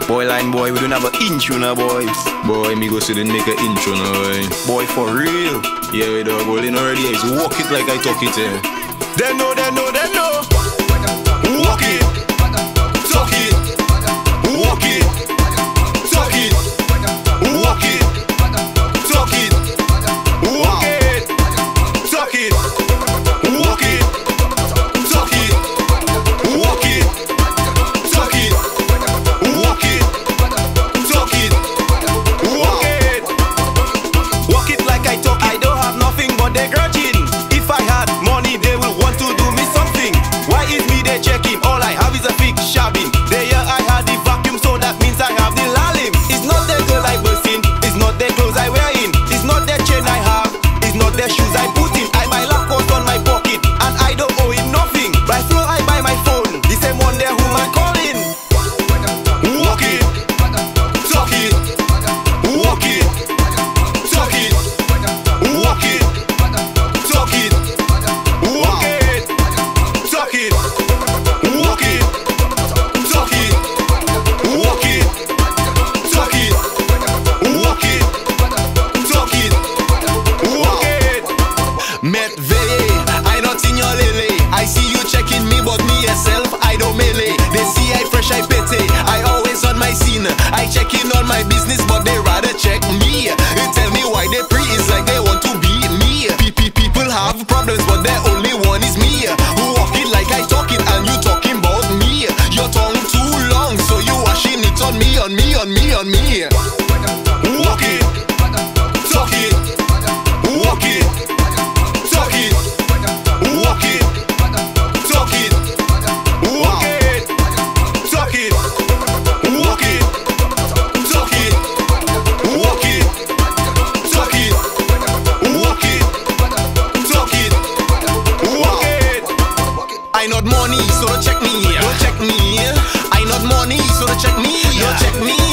Boy line boy, we don't have an intro now, boys. Boy, me go see the nigga intro now, Boy, for real. Yeah, we dog, well, in already is walk it like I talk it, They know. Walk it, talk it, walk it, talk it, walk it, talk it, walk it, talk it, walk it, talk it, walk it, talk it, walk it, talk it, walk it. Walk it like I talk. I don't have nothing but they grudging. If I had money, they will want to do me something. Why is me they checking? All I have is a fake shabbing. There I had the vacuum, so that means I have the lalim. It's not the girl I burst in, it's not the clothes I wear in, it's not the chain I have, it's not the shoes I put in. I buy Lacoste on my pocket, and I don't owe him nothing. By flow I buy my phone, the same one there whom I calling. Walk it, talk it, walk it, talk it, walk it, talk it, walk it, talk it, walk it, talk it, walk it, talk it, walk it, talk it, walk it. Met veillé, I not in your lily. I see you checking me, but me yourself, I don't melee. They see I fresh, I pity. I always on my scene. I check in on my business, but they rather check me. They tell me why they pre is like they want to beat me. People have problems, but their only one is me. Who walk it like I talk it, and you talking about me. Your tongue too long, so you washing it on me, on me, on me, on me. Walk it, talk it, walk it, talk it, walk it, talk it, walk it, talk it, walk it, talk it, walk it, talk it, walk it, talk it, walk it. I not money, so don't check me. Don't check me. I not money, so don't check me. Don't check me.